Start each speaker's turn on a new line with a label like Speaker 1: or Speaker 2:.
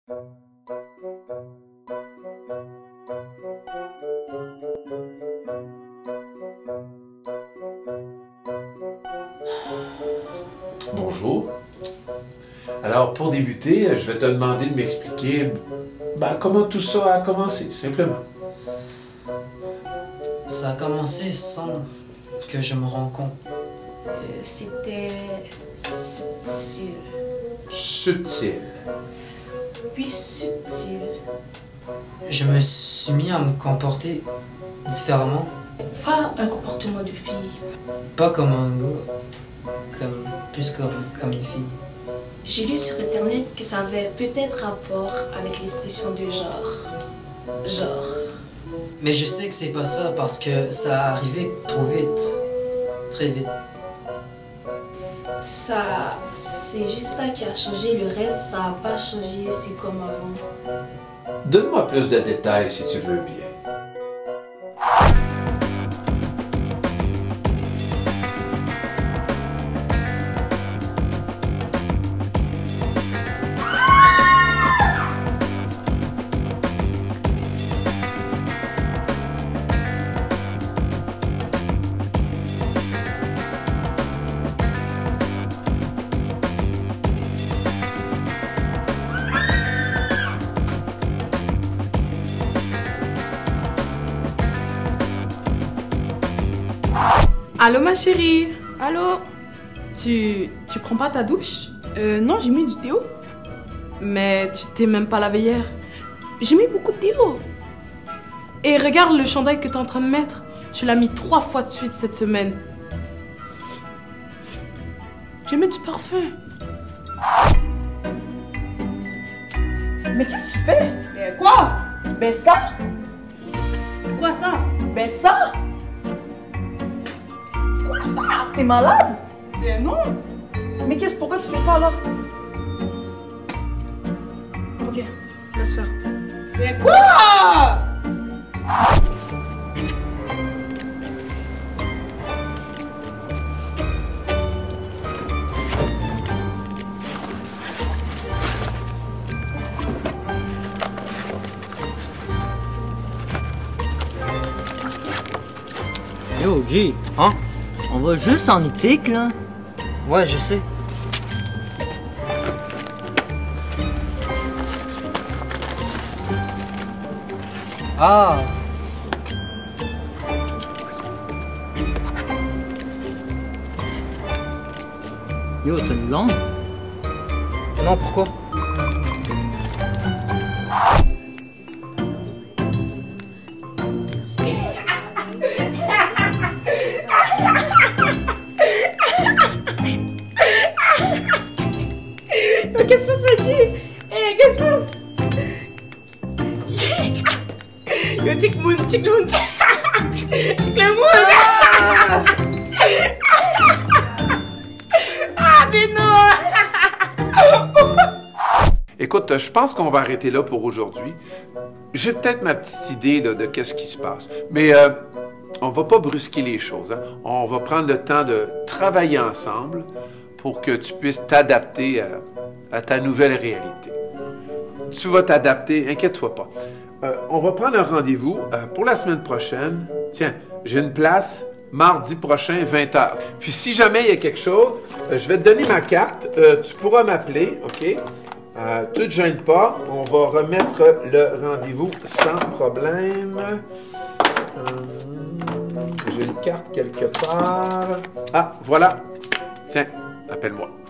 Speaker 1: Bonjour. Alors, pour débuter, je vais te demander de m'expliquer comment tout ça a commencé, simplement.
Speaker 2: Ça a commencé sans que je me rende compte.
Speaker 3: C'était subtil.
Speaker 1: Subtil.
Speaker 3: Oui, subtil.
Speaker 2: Je me suis mis à me comporter différemment.
Speaker 3: Pas un comportement de fille.
Speaker 2: Pas comme un gars, plus comme une fille.
Speaker 3: J'ai lu sur Internet que ça avait peut-être rapport avec l'expression de genre.
Speaker 2: Mais je sais que c'est pas ça parce que ça a arrivé trop vite. Très vite.
Speaker 3: Ça, c'est juste ça qui a changé. Le reste, ça n'a pas changé. C'est comme avant.
Speaker 1: Donne-moi plus de détails si tu veux bien.
Speaker 4: Allô ma chérie. Allô. Tu prends pas ta douche?
Speaker 5: Non, j'ai mis du déo.
Speaker 4: Mais tu t'es même pas lavé hier.
Speaker 5: J'ai mis beaucoup de déo.
Speaker 4: Et regarde le chandail que t'es en train de mettre. Tu l'as mis 3 fois de suite cette semaine.
Speaker 5: J'ai mis du parfum. Mais qu'est-ce que tu fais?
Speaker 4: Mais quoi?
Speaker 5: Ben ça?
Speaker 4: Quoi ça?
Speaker 5: Ben ça? Quoi ça? T'es malade?
Speaker 4: Mais non.
Speaker 5: Mais pourquoi tu fais ça là? Ok, laisse faire.
Speaker 4: Mais quoi?
Speaker 6: Yo, G,
Speaker 2: Hein?
Speaker 6: on va juste en éthique, là.
Speaker 2: Ouais, je sais. Ah!
Speaker 6: Yo, t'as une blonde?
Speaker 2: Non, pourquoi?
Speaker 5: Qu'est-ce qui se passe, Reggie? Hey, qu'est-ce qui se passe? Yo, check le moon. Check le moon. Ah, mais non!
Speaker 1: Écoute, je pense qu'on va arrêter là pour aujourd'hui. J'ai peut-être ma petite idée là, de qu'est-ce qui se passe. Mais on va pas brusquer les choses. Hein? On va prendre le temps de travailler ensemble pour que tu puisses t'adapter à ta nouvelle réalité. Tu vas t'adapter, inquiète-toi pas. On va prendre un rendez-vous pour la semaine prochaine. Tiens, j'ai une place mardi prochain, 20h. Puis si jamais il y a quelque chose, je vais te donner ma carte. Tu pourras m'appeler, OK? Tu ne te gênes pas. On va remettre le rendez-vous sans problème. J'ai une carte quelque part. Ah, voilà. Tiens, appelle-moi.